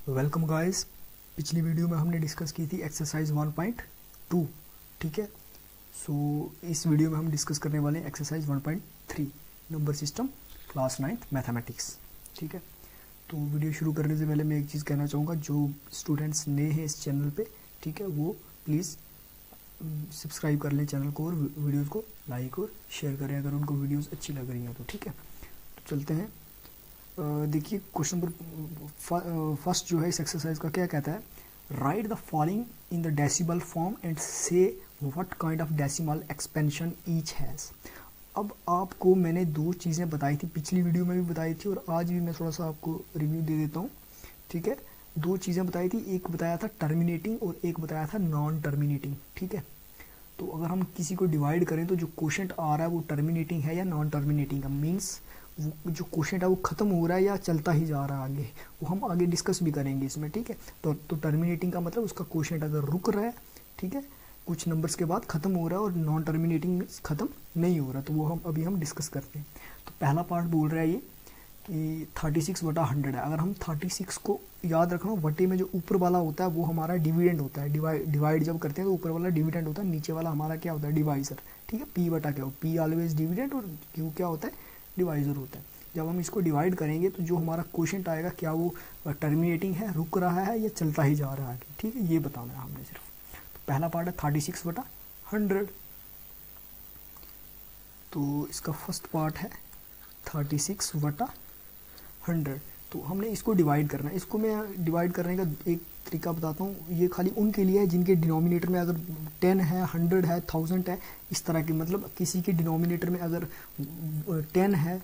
Welcome guys. पिछली video में हमने डिस्कस की थी एक्सरसाइज 1.2। ठीक है, सो इस वीडियो में हम डिस्कस करने वाले हैं exercise 1.3 number system class 9th mathematics. ठीक है, तो वीडियो शुरू करने से पहले मैं एक चीज़ कहना चाहूँगा, जो स्टूडेंट्स नए हैं इस चैनल पे, ठीक है, वो प्लीज़ सब्सक्राइब कर लें चैनल को और वीडियोज़ को लाइक और शेयर करें अगर उनको वीडियोज़ अच्छी लग रही हैं तो। ठीक है, तो चलते हैं। देखिए क्वेश्चन नंबर फर्स्ट जो है इस एक्सरसाइज का क्या कहता है, write the following in the decimal form and say what kind of decimal expansion each has. अब आपको मैंने दो चीज़ें बताई थी, पिछली वीडियो में भी बताई थी और आज भी मैं थोड़ा सा आपको रिव्यू दे देता हूँ। ठीक है, दो चीज़ें बताई थी, एक बताया था टर्मिनेटिंग और एक बताया था नॉन टर्मिनेटिंग। ठीक है, तो अगर हम किसी को डिवाइड करें तो जो क्वोशंट आ रहा है वो टर्मिनेटिंग है या नॉन टर्मिनेटिंग है, मीन्स वो जो क्वोशंट है वो ख़त्म हो रहा है या चलता ही जा रहा है आगे, वो हम आगे डिस्कस भी करेंगे इसमें। ठीक है, तो टर्मिनेटिंग का मतलब उसका क्वोशंट अगर रुक रहा है, ठीक है, कुछ नंबर्स के बाद ख़त्म हो रहा है, और नॉन टर्मिनेटिंग मीन्स ख़त्म नहीं हो रहा, तो वो हम डिस्कस करते हैं। तो पहला पार्ट बोल रहा है ये कि 36/100 है। अगर हम 36 को याद रखना, वटे में जो ऊपर वाला होता है वो हमारा डिविडेंड होता है। डिवाइड जब करते हैं तो ऊपर वाला डिविडेंड होता है, नीचे वाला हमारा क्या होता है, डिवाइजर। ठीक है, पी बटा क्या हो, पी ऑलवेज डिविडेंड और क्यू क्या होता है, डिवाइजर होता है। जब हम इसको डिवाइड करेंगे तो जो हमारा क्वोशंट आएगा, क्या वो टर्मिनेटिंग है, रुक रहा है या चलता ही जा रहा है। ठीक है, ये बताना है हमने सिर्फ। तो पहला पार्ट है 36/100। तो इसका फर्स्ट पार्ट है 36/100। तो हमने इसको डिवाइड करना है। इसको मैं डिवाइड करने का एक तरीका बताता हूँ, ये खाली उनके लिए है जिनके डिनोमिनेटर में अगर 10 है, 100 है, 1000 है, इस तरह के, मतलब किसी के डिनोमिनेटर में अगर 10 है,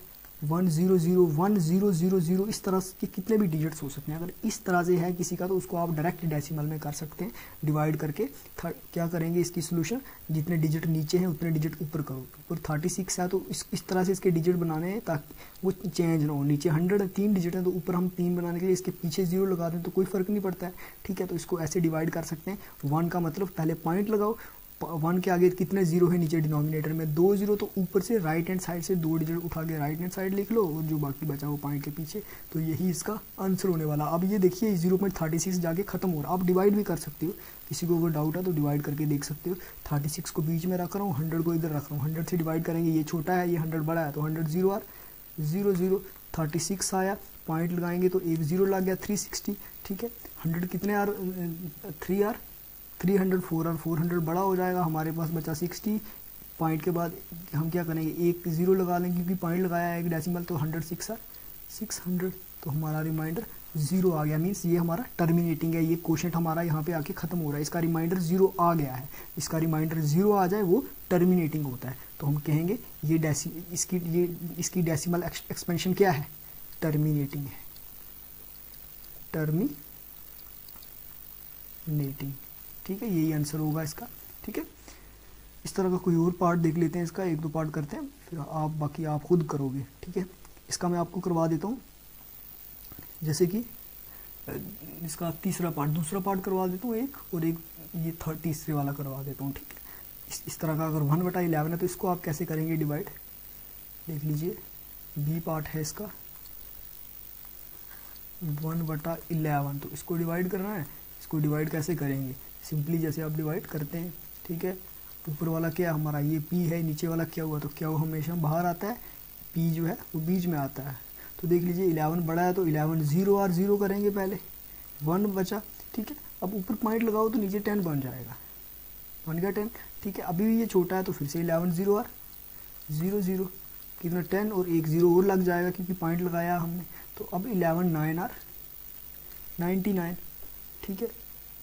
1000100 इस तरह के कितने भी डिजिट्स हो सकते हैं। अगर इस तरह से है किसी का तो उसको आप डायरेक्ट डेसिमल में कर सकते हैं डिवाइड करके। क्या करेंगे, इसकी सोल्यूशन, जितने डिजिट नीचे हैं उतने डिजिट ऊपर करो। ऊपर 36 है तो इस तरह से इसके डिजिट बनाने हैं ताकि वो चेंज ना हो। नीचे 100 3 डिजिट हैं तो ऊपर हम 3 बनाने के लिए इसके पीछे 0 लगा दें तो कोई फ़र्क नहीं पड़ता है। ठीक है, तो इसको ऐसे डिवाइड कर सकते हैं। 1 का मतलब पहले पॉइंट लगाओ, 1 के आगे कितने जीरो है नीचे डिनोमिनेटर में, 2 जीरो, तो ऊपर से राइट हैंड साइड से 2 डिजिट उठा के राइट हैंड साइड लिख लो और जो बाकी बचा वो पॉइंट के पीछे। तो यही इसका आंसर होने वाला। अब ये देखिए 0.36 जाके खत्म हो रहा है। आप डिवाइड भी कर सकते हो, किसी को अगर डाउट है तो डिवाइड करके देख सकते हो। 36 को बीच में रख रहा हूँ, 100 को इधर रख रहा हूँ। 100 से डिवाइड करेंगे, ये छोटा है, ये 100 बड़ा है, तो 100 0 आर 0 36 आया, पॉइंट लगाएंगे तो एक 0 लग गया, 360। ठीक है, 100 कितने आर, 3 आर 300, 4 आर 400 बड़ा हो जाएगा, हमारे पास बचा 60। पॉइंट के बाद हम क्या करेंगे, एक 0 लगा लेंगे क्योंकि पॉइंट लगाया है एक डेसिमल, तो 106 आर 600, तो हमारा रिमाइंडर 0 आ गया। मीन्स ये हमारा टर्मिनेटिंग है, ये क्वोशंट हमारा यहाँ पे आके ख़त्म हो रहा है, इसका रिमाइंडर 0 आ गया है। इसका रिमाइंडर 0 आ जाए वो टर्मिनेटिंग होता है, तो हम कहेंगे ये इसकी डेसिमल एक्सपेंशन क्या है, टर्मिनेटिंग है, टर्मिनेटिंग। ठीक है, यही आंसर होगा इसका। ठीक है, इस तरह का कोई और पार्ट देख लेते हैं, इसका एक दो पार्ट करते हैं, फिर बाकी आप खुद करोगे। ठीक है, इसका मैं आपको करवा देता हूँ, जैसे कि इसका दूसरा पार्ट करवा देता हूँ एक, और एक ये तीसरे वाला करवा देता हूँ। ठीक है, इस तरह का अगर 1/11 है तो इसको आप कैसे करेंगे डिवाइड, देख लीजिए। बी पार्ट है इसका 1/11, तो इसको डिवाइड करना है। इसको डिवाइड कैसे करेंगे, सिंपली जैसे आप डिवाइड करते हैं। ठीक है, ऊपर वाला क्या है हमारा, ये पी है, नीचे वाला क्या हुआ, तो क्या वो हमेशा बाहर आता है, पी जो है वो बीच में आता है। तो देख लीजिए 11 बड़ा है तो 11 0 आर 0 करेंगे, पहले 1 बचा। ठीक है, अब ऊपर पॉइंट लगाओ तो नीचे 10 बन जाएगा, बन गया 10। ठीक है, अभी भी ये छोटा है तो फिर से 11 0 आर 0 कितना 10 और एक 0 और लग जाएगा क्योंकि पॉइंट लगाया हमने। तो अब 11 9 आर 99। ठीक है,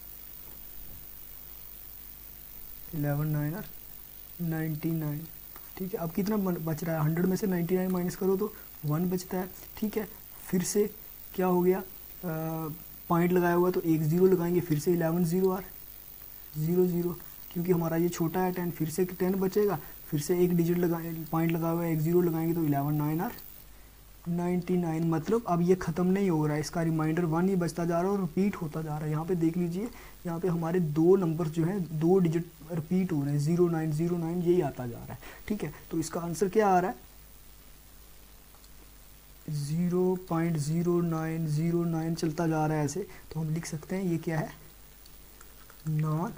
11 9 आर 99। ठीक है, अब कितना बच रहा है, 100 में से 99 माइनस करो तो 1 बचता है। ठीक है, फिर से क्या हो गया, पॉइंट लगाया हुआ तो एक 0 लगाएंगे, फिर से 11 0 आर 0 क्योंकि हमारा ये छोटा है 10, फिर से 10 बचेगा, फिर से एक डिजिट पॉइंट लगा हुआ है, एक 0 लगाएंगे तो 11 9 आर 99। मतलब अब ये ख़त्म नहीं हो रहा है, इसका रिमाइंडर 1 ही बचता जा रहा है और रिपीट होता जा रहा है। यहाँ पे देख लीजिए, यहाँ पे हमारे 2 नंबर जो हैं 2 डिजिट रिपीट हो रहे हैं, 0909 यही आता जा रहा है। ठीक है, तो इसका आंसर क्या आ रहा है, 0.0909 चलता जा रहा है ऐसे, तो हम लिख सकते हैं ये क्या है, नॉन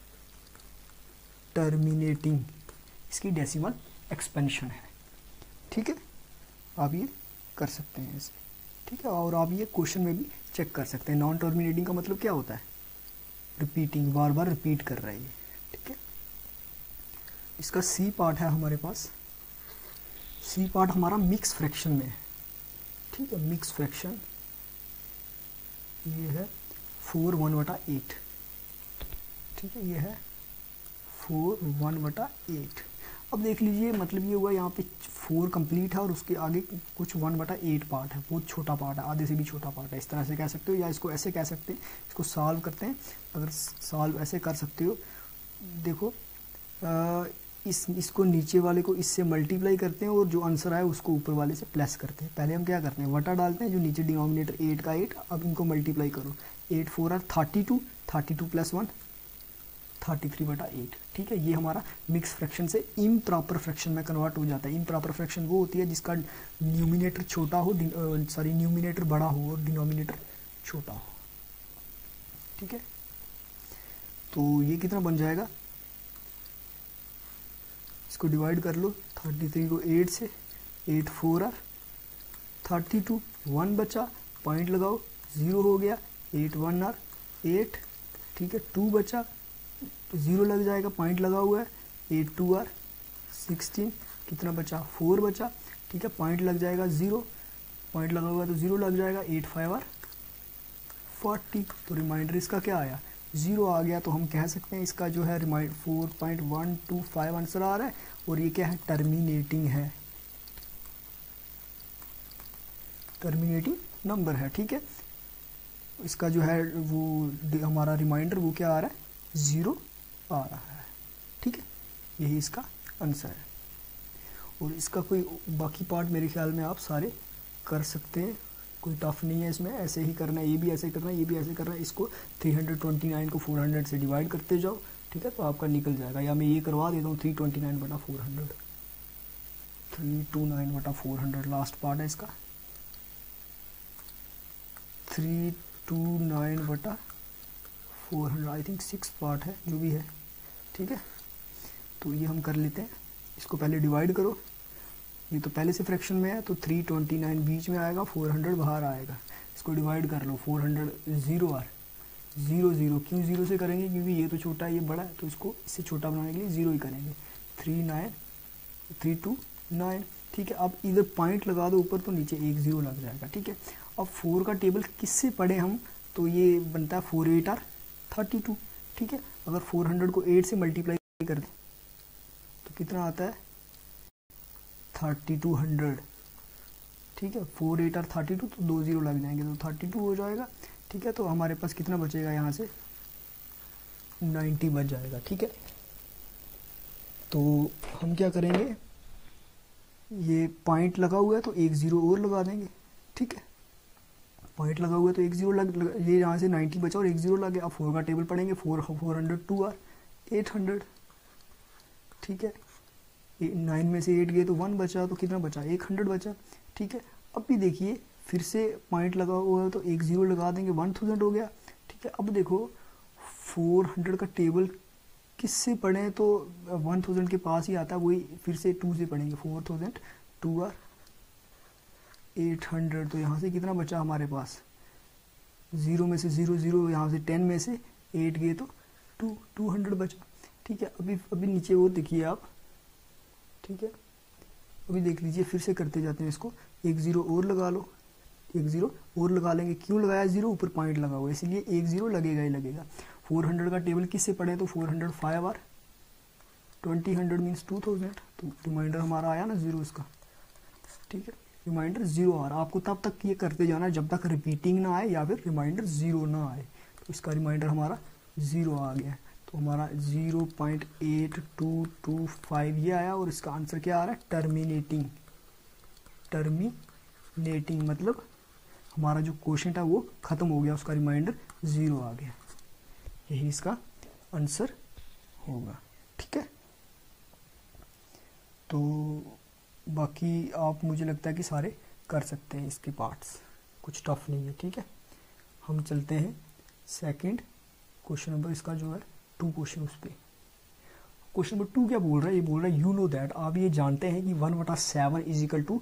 टर्मिनेटिंग, इसकी डेसिमल एक्सपेंशन है। ठीक है, आप ये कर सकते हैं ऐसे। ठीक है, और आप ये क्वेश्चन में भी चेक कर सकते हैं। नॉन टर्मिनेटिंग का मतलब क्या होता है, रिपीटिंग, बार बार रिपीट कर रहा है ये। ठीक है, इसका सी पार्ट है हमारे पास। सी पार्ट हमारा मिक्स फ्रैक्शन में है। ठीक है, मिक्स फ्रैक्शन ये है 4/1/8। ठीक है, ये है 4/1/8। अब देख लीजिए, मतलब ये हुआ यहाँ पे 4 कंप्लीट है और उसके आगे कुछ 1/8 पार्ट है, बहुत छोटा पार्ट है, आधे से भी छोटा पार्ट है, इस तरह से कह सकते हो, या इसको ऐसे कह सकते हैं। इसको सॉल्व करते हैं, अगर सॉल्व ऐसे कर सकते हो, देखो इसको नीचे वाले को इससे मल्टीप्लाई करते हैं और जो आंसर आए उसको ऊपर वाले से प्लस करते हैं। पहले हम क्या करते हैं, वटा डालते हैं, जो नीचे डिनोमिनेटर 8 का 8, अब इनको मल्टीप्लाई करो, 8 4 आर 32, 32 + 1 33/8। ठीक है, ये हमारा मिक्स फ्रैक्शन से इम्प्रॉपर फ्रैक्शन में कन्वर्ट हो जाता है। इम्प्रॉपर फ्रैक्शन वो होती है जिसका न्यूमिनेटर छोटा हो, न्यूमिनेटर बड़ा हो और डिनोमिनेटर छोटा हो। ठीक है, तो ये कितना बन जाएगा, इसको डिवाइड कर लो, 33 को 8 से, 8 4 आर 32, 1 बचा, पॉइंट लगाओ, 0 हो गया, 8 1 आर 8। ठीक है, 2 बचा तो 0 लग जाएगा, पॉइंट लगा हुआ है, 8 2 आर 16, कितना बचा, 4 बचा। ठीक है, पॉइंट लग जाएगा 0, पॉइंट लगा हुआ है तो 0 लग जाएगा, 8 5 आर 40। तो रिमाइंडर इसका क्या आया, 0 आ गया। तो हम कह सकते हैं इसका जो है 4.125 आंसर आ रहा है, और ये क्या है, टर्मिनेटिंग है, टर्मिनेटिंग नंबर है। ठीक है, इसका जो है वो हमारा रिमाइंडर वो क्या आ रहा है, 0 आ रहा है। ठीक है, यही इसका आंसर है। और इसका कोई बाकी पार्ट मेरे ख्याल में आप सारे कर सकते हैं, कोई टफ नहीं है इसमें, ऐसे ही करना है, ये भी ऐसे करना है, ये भी ऐसे करना है। इसको 329 को 400 से डिवाइड करते जाओ। ठीक है, तो आपका निकल जाएगा, या मैं ये करवा देता हूँ 329/400, 329/400 लास्ट पार्ट है इसका, 329/400, आई थिंक 6 पार्ट है, जो भी है। ठीक है, तो ये हम कर लेते हैं, इसको पहले डिवाइड करो, ये तो पहले से फ्रैक्शन में है तो 329 बीच में आएगा, 400 बाहर आएगा, इसको डिवाइड कर लो, 400 0 आर 0 0, क्यों 0 से करेंगे, क्योंकि ये तो छोटा है ये बड़ा है, तो इसको इससे छोटा बनाने के लिए 0 ही करेंगे, 329। ठीक है, अब इधर पॉइंट लगा दो ऊपर तो नीचे 1 0 लग जाएगा। ठीक है, अब 4 का टेबल किससे पढ़े हम, तो ये बनता है 4 8 आर 32। ठीक है, अगर 400 को 8 से मल्टीप्लाई कर दें तो कितना आता है, 3200। ठीक है, 4 8 आर 32, तो 2 0 लग जाएंगे तो 32 हो जाएगा। ठीक है, तो हमारे पास कितना बचेगा, यहाँ से 90 बच जाएगा। ठीक है, तो हम क्या करेंगे, ये पॉइंट लगा हुआ है तो 1 0 और लगा देंगे। ठीक है, पॉइंट लगा हुआ है तो 1 0 ये यहाँ से 90 बचा और 1 0 लगे। अब 4 का टेबल पढ़ेंगे, 402 आर 800। ठीक है, 9 में से 8 गए तो 1 बचा, तो कितना बचा, 100 बचा। ठीक है, अब भी देखिए फिर से पॉइंट लगा हुआ है तो 1 0 लगा देंगे, 1000 हो गया। ठीक है, अब देखो 400 का टेबल किससे पढ़ें तो 1000 के पास ही आता है, वही फिर से 2 से पढ़ेंगे, 4000 2 आर 800। तो यहाँ से कितना बचा हमारे पास, 0 में से 0 0, यहाँ से 10 में से 8 गए तो 200 बचा। ठीक है, अभी नीचे वो देखिए आप। ठीक है, अभी देख लीजिए, फिर से करते जाते हैं इसको, 1 0 और लगा लो, 1 0 और लगा लेंगे, क्यों लगाया 0, ऊपर पॉइंट लगा हुआ है इसलिए 1 0 लगेगा ही लगेगा। 400 का टेबल किससे पढ़े तो 400 5 आर 2000 मीन्स 2000, तो रिमाइंडर हमारा आया ना 0 इसका। ठीक है, रिमाइंडर 0 आ रहा, आपको तब तक ये करते जाना है जब तक रिपीटिंग ना आए या फिर रिमाइंडर 0 ना आए। तो इसका रिमाइंडर हमारा 0 आ गया, तो हमारा 0.8225 ये आया, और इसका आंसर क्या आ रहा है, टर्मिनेटिंग। टर्मिनेटिंग मतलब हमारा जो क्वेश्चन था वो खत्म हो गया, उसका रिमाइंडर 0 आ गया, यही इसका आंसर होगा। ठीक है, तो बाकी आप मुझे लगता है कि सारे कर सकते हैं इसके पार्ट्स, कुछ टफ नहीं है, ठीक है। हम चलते हैं सेकंड क्वेश्चन नंबर, इसका जो है 2 क्वेश्चन उस पर। क्वेश्चन नंबर 2 क्या बोल रहा है, ये बोल रहा है यू नो दैट, आप ये जानते हैं कि 1/7 इज इक्वल टू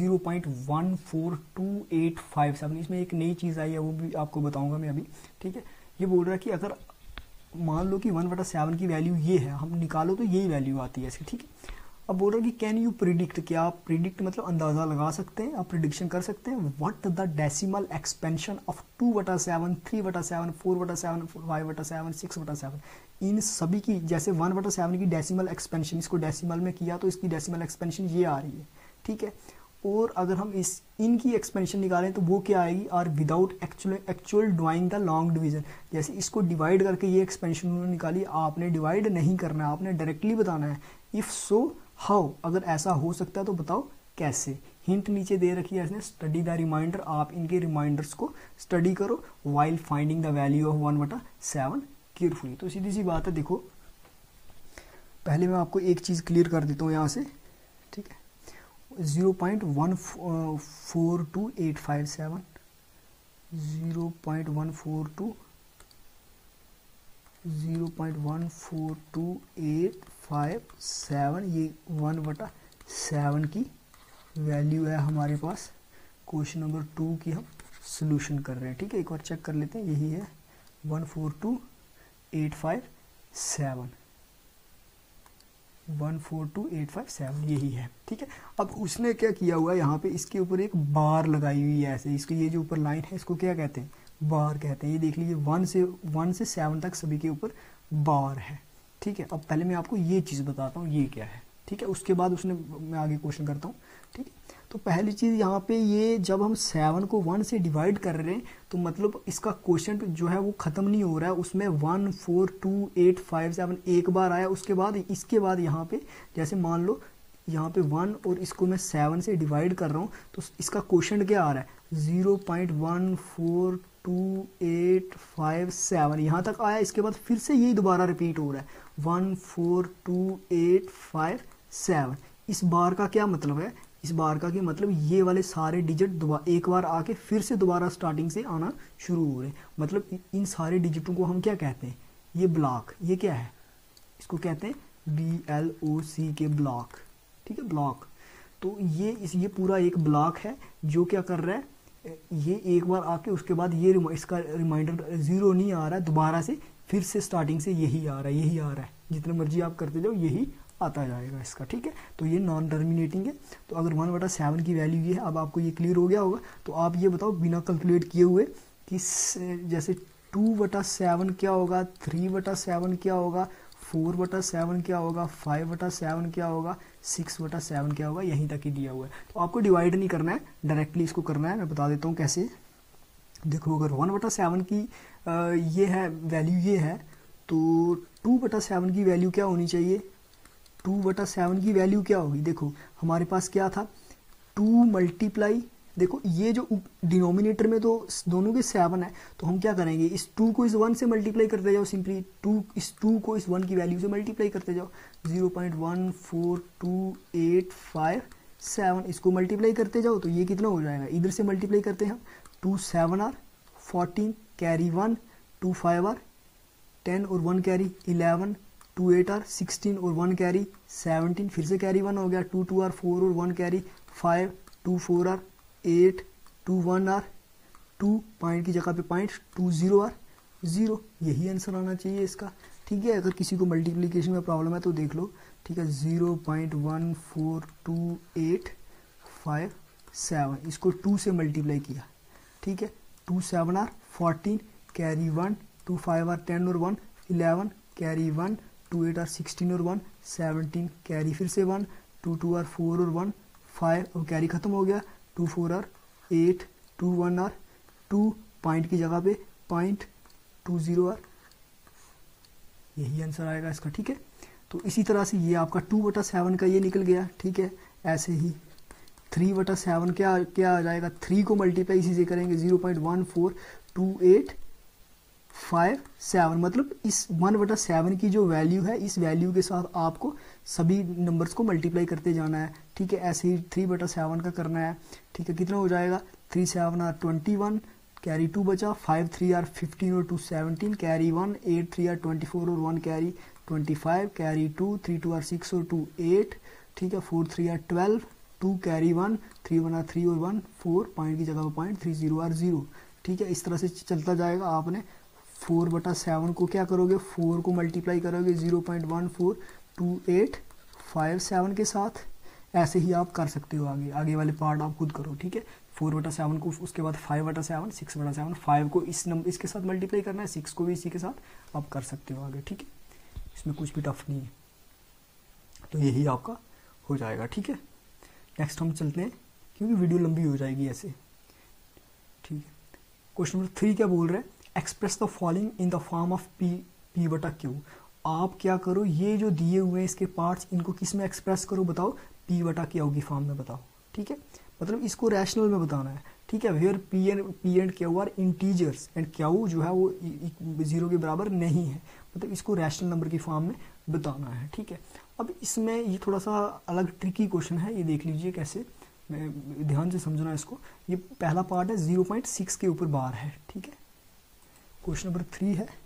0.14287। इसमें एक नई चीज़ आई है, वो भी आपको बताऊंगा मैं अभी, ठीक है। ये बोल रहा है कि अगर मान लो कि 1/7 की वैल्यू ये है, हम निकालो तो यही वैल्यू आती है इसकी, ठीक है। अब बोल रहा है कि कैन यू प्रिडिक्ट, क्या आप प्रिडिक्ट मतलब अंदाज़ा लगा सकते हैं, आप प्रिडिक्शन कर सकते हैं, what the decimal expansion of 2/7, 3/7, 4/7, 5/7, 6/7, इन सभी की, जैसे 1/7 की डेसिमल एक्सपेंशन, इसको डेसिमल में किया तो इसकी डेसिमल एक्सपेंशन ये आ रही है, ठीक है। और अगर हम इनकी एक्सपेंशन निकालें तो वो क्या आएगी, or without actual drawing the long division. जैसे इसको डिवाइड करके ये एक्सपेंशन उन्होंने निकाली, आपने डिवाइड नहीं करना है, आपने डायरेक्टली बताना है। इफ़ सो हाउ, अगर ऐसा हो सकता है तो बताओ कैसे। हिंट नीचे दे रखी है इसने, स्टडी द रिमाइंडर, आप इनके रिमाइंडर्स को स्टडी करो while finding the value of 1/7 carefully. तो सीधी सी बात है, देखो पहले मैं आपको एक चीज़ क्लियर कर देता हूँ यहाँ से, ठीक है। 0.142857, 0.142857, ये 1/7 की वैल्यू है हमारे पास। क्वेश्चन नंबर 2 की हम सोल्यूशन कर रहे हैं, ठीक है। एक बार चेक कर लेते हैं, यही है 142,857, 142,857 यही है, ठीक है। अब उसने क्या किया हुआ है, यहाँ पे इसके ऊपर एक बार लगाई हुई है ऐसे, इसके ये जो ऊपर लाइन है इसको क्या कहते हैं, बार कहते हैं। ये देख लीजिए 1 से 7 तक सभी के ऊपर बार है, ठीक है। अब पहले मैं आपको ये चीज़ बताता हूँ ये क्या है, ठीक है। उसके बाद मैं आगे क्वेश्चन करता हूँ, ठीक है। तो पहली चीज़ यहाँ पे, ये जब हम 7 को 1 से डिवाइड कर रहे हैं तो मतलब इसका क्वेश्चन जो है वो ख़त्म नहीं हो रहा है, उसमें 142,857 एक बार आया, उसके बाद इसके बाद यहाँ पे जैसे मान लो यहाँ पे 1 और इसको मैं 7 से डिवाइड कर रहा हूँ तो इसका क्वेश्चन क्या आ रहा है, 0.142,857 यहाँ तक आया। इसके बाद फिर से यही दोबारा रिपीट हो रहा है 142,857। इस बार का क्या मतलब है, इस बार का कि मतलब ये वाले सारे डिजिट एक बार आके फिर से दोबारा स्टार्टिंग से आना शुरू हो रहे हैं। मतलब इन सारे डिजिटों को हम क्या कहते हैं, ये ब्लॉक, ये क्या है, इसको कहते हैं BLOCK ब्लॉक, ठीक है, ब्लॉक। तो ये पूरा एक ब्लॉक है जो क्या कर रहा है, ये एक बार आके उसके बाद ये इसका रिमाइंडर 0 नहीं आ रहा है, दोबारा से फिर से स्टार्टिंग से यही आ रहा है, यही आ रहा है, जितने मर्जी आप करते जाओ यही आता जाएगा इसका, ठीक है। तो ये नॉन टर्मिनेटिंग है। तो अगर 1/7 की वैल्यू ये है, अब आपको ये क्लियर हो गया होगा। तो आप ये बताओ बिना कैलकुलेट किए हुए कि जैसे 2/7 क्या होगा, 3/7 क्या होगा, 4/7 क्या होगा, 5/7 क्या होगा, 6/7 क्या होगा, यहीं तक ही दिया हुआ है। तो आपको डिवाइड नहीं करना है, डायरेक्टली इसको करना है। मैं बता देता हूँ कैसे। देखो अगर 1/7 की ये है वैल्यू, ये है तो 2/7 की वैल्यू क्या होनी चाहिए, 2/7 की वैल्यू क्या होगी। देखो हमारे पास क्या था, 2 मल्टीप्लाई, देखो ये जो डिनोमिनेटर में तो दोनों के 7 है, तो हम क्या करेंगे, इस 2 को इस 1 से मल्टीप्लाई करते जाओ, सिंपली इस 2 को इस 1 की वैल्यू से मल्टीप्लाई करते जाओ। 0.142,857 इसको मल्टीप्लाई करते जाओ तो ये कितना हो जाएगा, इधर से मल्टीप्लाई करते हैं हम, 2 7 आर 14, कैरी 1, 2 5 आर 10 और 1 कैरी 11, 2 8 आर 16 और 1 कैरी 17, फिर से कैरी 1 हो गया, 2 2 आर 4 और 1 कैरी 5, 2 4 आर 8, 2 1 आर 2, पॉइंट की जगह पे पॉइंट, 2 0 आर 0। यही आंसर आना चाहिए इसका, ठीक है। अगर किसी को मल्टीप्लिकेशन में प्रॉब्लम है तो देख लो, ठीक है। 0.142,857 इसको 2 से मल्टीप्लाई किया, ठीक है। 2 7 आर 14, कैरी 1, 2 5 आर 10 और 1 11, कैरी 1, 2 8 आर 16 और 1 17, कैरी फिर से 1, 2 2 आर 4 और 1 5, और कैरी खत्म हो गया, 2 4 आर 8, 2 1 आर 2, पॉइंट की जगह पे पॉइंट, 2 0 आर, यही आंसर आएगा इसका, ठीक है। तो इसी तरह से ये आपका 2/7 का ये निकल गया, ठीक है। ऐसे ही 3/7 क्या आ जाएगा, 3 को मल्टीप्लाई इसी से करेंगे, 0.142,8 7 मतलब इस 1/7 की जो वैल्यू है, इस वैल्यू के साथ आपको सभी नंबर्स को मल्टीप्लाई करते जाना है, ठीक है। ऐसे ही 3/7 का करना है, ठीक है। कितना हो जाएगा, 3 7 are 21, कैरी 2 बचा, 5 3 are 15 और 2 17, कैरी 1, 8 3 are 24 और 1 कैरी 25, कैरी 2, 3 2 are 6 और 2 8, ठीक है। 4 3 are 12, 2 कैरी 1, 3 1 are 3 और 1 4, पॉइंट की जगह पर पॉइंट, 3 0 are 0, ठीक है। इस तरह से चलता जाएगा। आपने 4/7 को क्या करोगे, 4 को मल्टीप्लाई करोगे 0.142857 के साथ। ऐसे ही आप कर सकते हो, आगे वाले पार्ट आप खुद करो, ठीक है। 4/7 को, उसके बाद 5/7, 6/7, 5 को इसके साथ मल्टीप्लाई करना है, 6 को भी इसी के साथ आप कर सकते हो आगे, ठीक है। इसमें कुछ भी टफ नहीं है, तो यही आपका हो जाएगा, ठीक है। नेक्स्ट हम चलते हैं, क्योंकि वीडियो लंबी हो जाएगी ऐसे, ठीक है। क्वेश्चन नंबर 3 क्या बोल रहे हैं, express the following in the form of P/Q। आप क्या करो, ये जो दिए हुए हैं इसके पार्ट्स, इनको किस में एक्सप्रेस करो, बताओ, P/Q की फॉर्म में बताओ, ठीक है। मतलब इसको रैशनल में बताना है, ठीक है। Where P and Q are integers and Q जो है वो 0 के बराबर नहीं है, मतलब इसको रैशनल नंबर की फॉर्म में बताना है, ठीक है। अब इसमें ये थोड़ा सा अलग ट्रिकी क्वेश्चन है, ये देख लीजिए कैसे, मैं ध्यान से समझना इसको। ये पहला पार्ट है, 0.6 के ऊपर बार है, ठीक है। क्वेश्चन नंबर 3 है,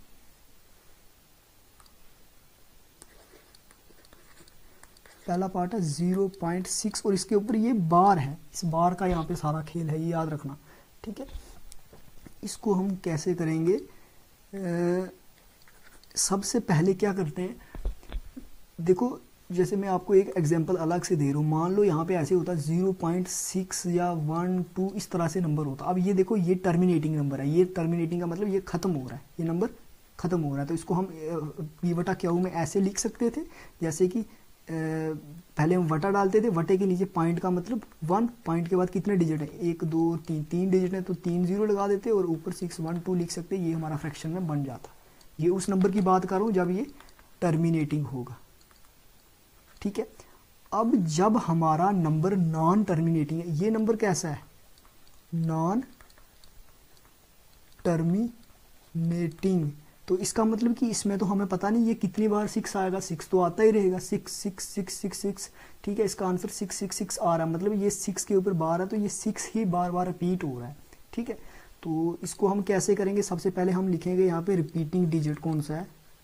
पहला पार्ट है 0.6 और इसके ऊपर ये बार है, इस बार का यहाँ पे सारा खेल है, ये याद रखना, ठीक है। इसको हम कैसे करेंगे, सबसे पहले क्या करते हैं, देखो जैसे मैं आपको एक एग्जांपल अलग से दे रहा हूँ। मान लो यहाँ पे ऐसे होता है 0.6 या 1 2 इस तरह से नंबर होता। अब ये देखो, ये टर्मिनेटिंग नंबर है, ये टर्मिनेटिंग का मतलब ये खत्म हो रहा है, ये नंबर खत्म हो रहा है। तो इसको हम P/Q में ऐसे लिख सकते थे, जैसे कि पहले हम वटा डालते थे, वटे के नीचे पॉइंट का मतलब 1, पॉइंट के बाद कितने डिजिट है, 1 2 3, 3 डिजिट है तो 3 0 लगा देते और ऊपर 6 1 2 लिख सकते, ये हमारा फ्रैक्शन में बन जाता। ये उस नंबर की बात कर रहा हूँ जब ये टर्मिनेटिंग होगा, ठीक है। अब जब हमारा नंबर नॉन टर्मिनेटिंग है, ये नंबर कैसा है, नॉन टर्मिनेटिंग, तो इसका मतलब कि इसमें तो हमें पता नहीं ये कितनी बार 6 आएगा, 6 तो आता ही रहेगा, 6 6 6 6 6, ठीक है। इसका आंसर 6 6 6 आ रहा है, मतलब ये 6 के ऊपर बार है, तो ये 6 ही बार बार रिपीट हो रहा है, ठीक है। तो इसको हम कैसे करेंगे, सबसे पहले हम लिखेंगे यहाँ पे रिपीटिंग डिजिट कौन सा है,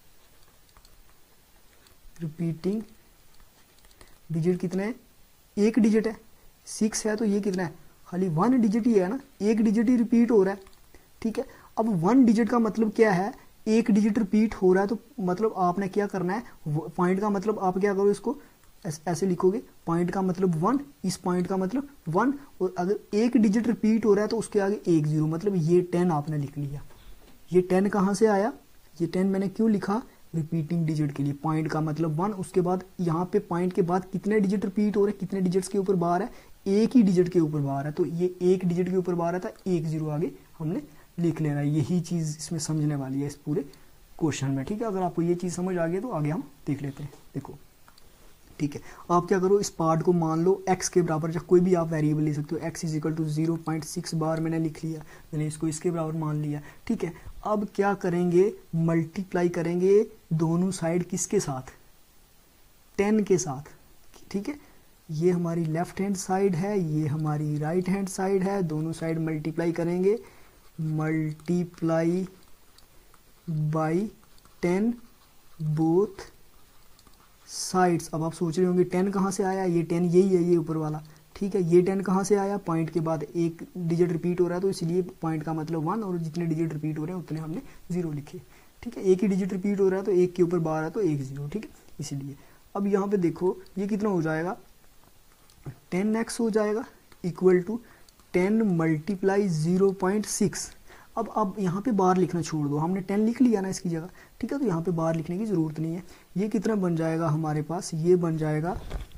रिपीटिंग डिजिट कितने हैं, 1 डिजिट है, 6 है तो ये कितना है, खाली 1 डिजिट ही है ना, 1 डिजिट ही रिपीट हो रहा है, ठीक है। अब 1 डिजिट का मतलब क्या है, 1 डिजिट रिपीट हो रहा है, तो मतलब आपने क्या करना है, पॉइंट का मतलब आप क्या करो, इसको ऐसे लिखोगे, पॉइंट का मतलब 1, इस पॉइंट का मतलब 1, और अगर 1 डिजिट रिपीट हो रहा है तो उसके आगे 1 0, मतलब ये 10 आपने लिख लिया। ये 10 कहाँ से आया, ये 10 मैंने क्यों लिखा, रिपीटिंग डिजिट के लिए, पॉइंट का मतलब 1, उसके बाद यहाँ पे पॉइंट के बाद कितने डिजिट रिपीट हो रहे हैं, कितने डिजिट्स के ऊपर बार है, 1 ही डिजिट के ऊपर बार है, तो ये 1 डिजिट के ऊपर बार है, था 1 0 आगे हमने लिख लेना है। यही चीज़ इसमें समझने वाली है इस पूरे क्वेश्चन में, ठीक है। अगर आपको ये चीज़ समझ आ गई तो आगे हम देख लेते हैं। देखो, ठीक है, आप क्या करो, इस पार्ट को मान लो x के बराबर, या कोई भी आप वेरिएबल ले सकते हो, x = 0.6 बार मैंने लिख लिया, मैंने इसको इसके बराबर मान लिया, ठीक है। अब क्या करेंगे, मल्टीप्लाई करेंगे दोनों साइड किसके साथ, 10 के साथ, ठीक है। ये हमारी लेफ्ट हैंड साइड है, ये हमारी राइट हैंड साइड है, दोनों साइड मल्टीप्लाई करेंगे, मल्टीप्लाई बाई 10 बोथ साइड्स। अब आप सोच रहे होंगे 10 कहाँ से आया, ये 10 यही है, ये ऊपर वाला, ठीक है। ये 10 कहाँ से आया, पॉइंट के बाद 1 डिजिट रिपीट हो रहा है, तो इसलिए पॉइंट का मतलब 1, और जितने डिजिट रिपीट हो रहे हैं उतने हमने 0 लिखे, ठीक है। 1 ही डिजिट रिपीट हो रहा है तो 1 के ऊपर बार है तो 1 0, ठीक है, इसीलिए। अब यहाँ पे देखो ये कितना हो जाएगा, 10x हो जाएगा, इक्वल टू 10 मल्टीप्लाई 0.6। अब यहाँ पे बार लिखना छोड़ दो, हमने 10 लिख लिया ना इसकी जगह, ठीक है। तो यहाँ पे बार लिखने की ज़रूरत नहीं है। ये कितना बन जाएगा हमारे पास, ये बन जाएगा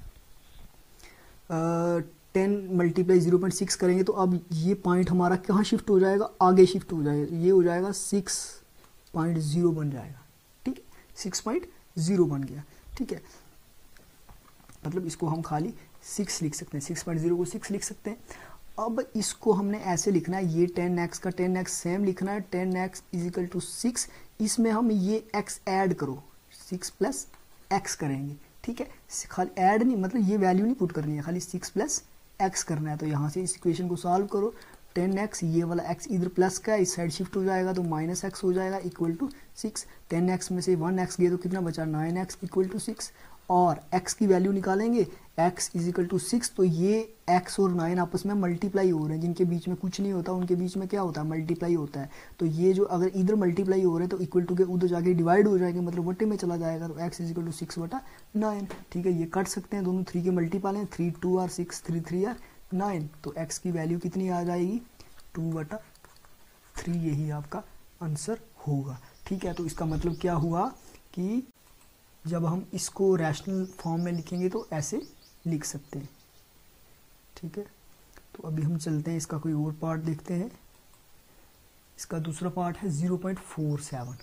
10 मल्टीप्लाई 0.6 करेंगे तो अब ये पॉइंट हमारा कहाँ शिफ्ट हो जाएगा, आगे शिफ्ट हो जाएगा, ये हो जाएगा 6.0 बन जाएगा, ठीक है। 6.0 बन गया, ठीक है। मतलब इसको हम खाली 6 लिख सकते हैं, 6.0 को 6 लिख सकते हैं। अब इसको हमने ऐसे लिखना है, ये 10x का 10x सेम लिखना है, 10x इजिकल टू 6, इसमें हम ये x ऐड करो, 6 प्लस x करेंगे, ठीक है। खाली ऐड नहीं, मतलब ये वैल्यू नहीं पुट करनी है, खाली 6 प्लस x करना है। तो यहाँ से इस इक्वेशन को सॉल्व करो, 10x ये वाला x इधर प्लस का है, इस साइड शिफ्ट हो जाएगा तो माइनस x हो जाएगा इक्वल टू 6। 10x में से 1x गए तो कितना बचा, 9x इक्वल टू 6। और x की वैल्यू निकालेंगे, x इजिकल टू 6, तो ये x और 9 आपस में मल्टीप्लाई हो रहे हैं, जिनके बीच में कुछ नहीं होता उनके बीच में क्या होता है, मल्टीप्लाई होता है। तो ये जो अगर इधर मल्टीप्लाई हो रहे हैं तो इक्वल टू के उधर जाके डिवाइड हो जाएंगे, मतलब वटे में चला जाएगा, तो x इजिकल टू 6 बटा 9, ठीक है। ये कट सकते हैं, दोनों 3 के मल्टीपल हैं, 3 2 आर 6, 3 3 आर 9, तो x की वैल्यू कितनी आ जाएगी, 2 बटा 3, यही आपका आंसर होगा, ठीक है। तो इसका मतलब क्या हुआ कि जब हम इसको रैशनल फॉर्म में लिखेंगे तो ऐसे लिख सकते हैं, ठीक है। तो अभी हम चलते हैं, इसका कोई और पार्ट देखते हैं। इसका दूसरा पार्ट है 0.47,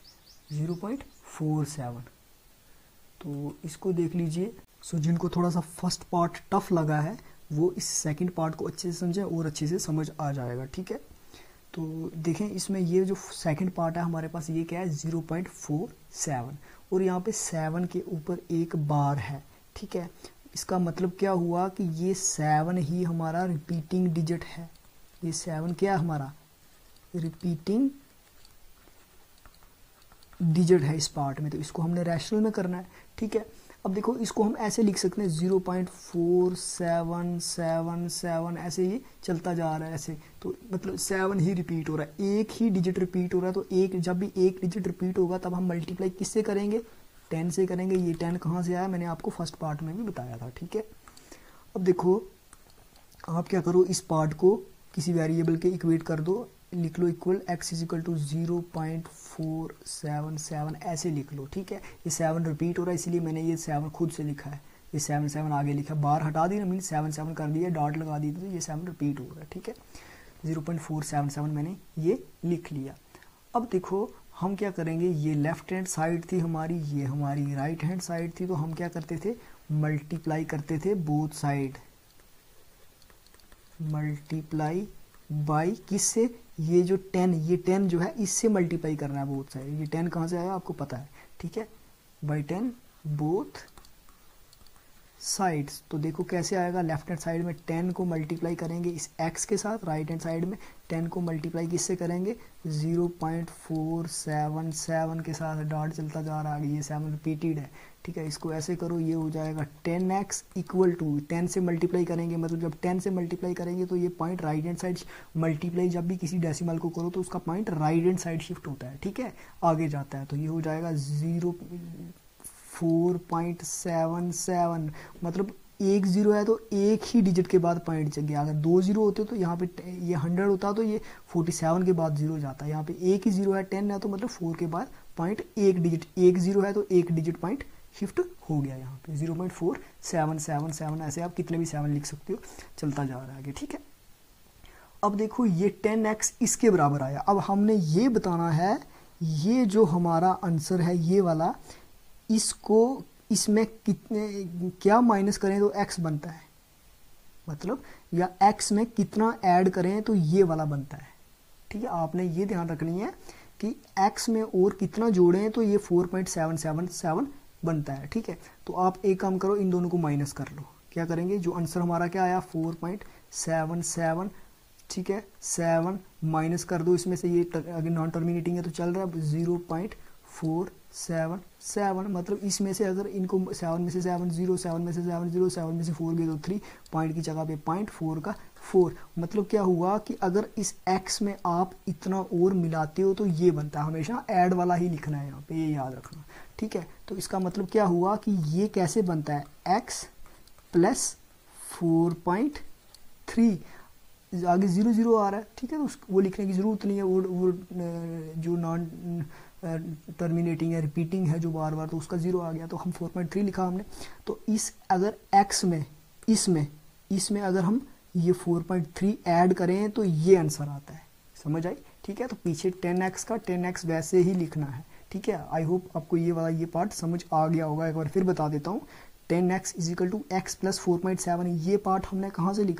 0.47, तो इसको देख लीजिए। सो जिनको थोड़ा सा फर्स्ट पार्ट टफ लगा है वो इस सेकंड पार्ट को अच्छे से समझें और अच्छे से समझ आ जाएगा, ठीक है। तो देखें, इसमें ये जो सेकंड पार्ट है हमारे पास, ये क्या है, 0.47, और यहाँ पे 7 के ऊपर एक बार है, ठीक है। इसका मतलब क्या हुआ कि ये 7 ही हमारा रिपीटिंग डिजिट है, ये 7 क्या है, हमारा रिपीटिंग डिजिट है इस पार्ट में, तो इसको हमने रैशनल में करना है, ठीक है। अब देखो, इसको हम ऐसे लिख सकते हैं 0.4777, ऐसे ये चलता जा रहा है ऐसे, तो मतलब 7 ही रिपीट हो रहा है, एक ही डिजिट रिपीट हो रहा है। तो एक, जब भी एक डिजिट रिपीट होगा तब हम मल्टीप्लाई किससे करेंगे, 10 से करेंगे। ये 10 कहाँ से आया, मैंने आपको फर्स्ट पार्ट में भी बताया था, ठीक है। अब देखो, आप क्या करो, इस पार्ट को किसी वेरिएबल के इक्वेट कर दो, लिख लो इक्वल x इजिकल टू 0.477, ऐसे लिख लो, ठीक है। ये 7 रिपीट हो रहा है, इसीलिए मैंने ये 7 खुद से लिखा है, ये 7 आगे लिखा, बार हटा दी ना, मीन 7 कर दिया, डॉट लगा दी, तो ये 7 रिपीट हो रहा है, ठीक है। 0.477 मैंने ये लिख लिया। अब देखो, हम क्या करेंगे, ये लेफ्ट हैंड साइड थी हमारी, ये हमारी राइट हैंड साइड थी, तो हम क्या करते थे, मल्टीप्लाई करते थे बोथ साइड, मल्टीप्लाई बाई किससे, ये जो 10, ये 10 जो है इससे मल्टीप्लाई करना है बोथ साइड। ये 10 कहाँ से आया आपको पता है, ठीक है, बाई 10 बोथ साइड्स। तो देखो कैसे आएगा, लेफ्ट हैंड साइड में 10 को मल्टीप्लाई करेंगे इस x के साथ, राइट हैंड साइड में 10 को मल्टीप्लाई किससे करेंगे, 0.477 के साथ, डॉट चलता जा रहा है, ये 7 रिपीटेड है, ठीक है। इसको ऐसे करो, ये हो जाएगा 10x इक्वल टू 10 से मल्टीप्लाई करेंगे, मतलब जब 10 से मल्टीप्लाई करेंगे तो ये point right hand side, multiply जब भी किसी डेसिमल को करो तो उसका point right hand side shift होता है, ठीक है, आगे जाता है। तो ये हो जाएगा 4.77, मतलब एक जीरो है तो एक ही डिजिट के बाद पॉइंट चल गया। अगर 2 जीरो होते तो यहाँ पे ये 100 होता तो ये 47 के बाद जीरो जाता है। यहाँ पे एक ही जीरो है, 10 है, तो मतलब 4 के बाद पॉइंट एक डिजिट, एक जीरो है तो एक डिजिट पॉइंट शिफ्ट हो गया यहाँ पे 0.4777, ऐसे आप कितने भी 7 लिख सकते हो, चलता जा रहा है आगे, ठीक है। अब देखो, ये 10x इसके बराबर आया। अब हमने ये बताना है, ये जो हमारा आंसर है ये वाला, इसको इसमें कितने क्या माइनस करें तो x बनता है, मतलब या x में कितना ऐड करें तो ये वाला बनता है, ठीक है। आपने ये ध्यान रखनी है कि x में और कितना जोड़ें तो ये 4.777 बनता है, ठीक है। तो आप एक काम करो, इन दोनों को माइनस कर लो। क्या करेंगे, जो आंसर हमारा क्या आया 4.77, ठीक है, 7 माइनस कर दो इसमें से, ये अगर नॉन टर्मिनेटिंग है तो चल रहा है 0.477, मतलब इसमें से अगर इनको 7 में से 7 0, 7 में से 7 0, 7 में से 4 गए तो 3, पॉइंट की जगह पे पॉइंट, 4 का 4, मतलब क्या हुआ कि अगर इस x में आप इतना और मिलाते हो तो ये बनता है, हमेशा ऐड वाला ही लिखना है यहाँ पे, ये याद रखना, ठीक है। तो इसका मतलब क्या हुआ कि ये कैसे बनता है, x प्लस 4.3, आगे 0 0 आ रहा है, ठीक है, तो वो लिखने की ज़रूरत नहीं है, वो जो नॉन टर्मिनेटिंग है, रिपीटिंग है जो बार बार, तो उसका 0 आ गया, तो हम 4.3 लिखा हमने। तो इस अगर x में इसमें अगर हम ये 4.3 ऐड करें तो ये आंसर आता है, समझ आई, ठीक है। तो पीछे 10x का 10x वैसे ही लिखना है, ठीक है। आई होप आपको ये वाला ये पार्ट समझ आ गया होगा। एक बार फिर बता देता हूँ, 10x is equal to x plus 4.7, ये पार्ट हमने कहाँ से लिखा,